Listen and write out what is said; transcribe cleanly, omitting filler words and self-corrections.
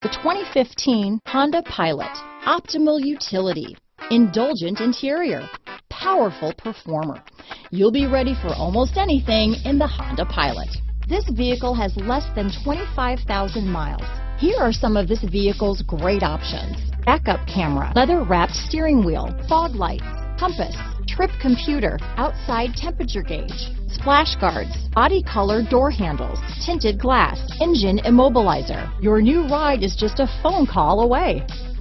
The 2015 Honda Pilot. Optimal utility, indulgent interior, powerful performer. You'll be ready for almost anything in the Honda Pilot. This vehicle has less than 25,000 miles. Here are some of this vehicle's great options: backup camera, leather-wrapped steering wheel, fog lights, compass, trip computer, outside temperature gauge, splash guards, body color door handles, tinted glass, engine immobilizer. Your new ride is just a phone call away.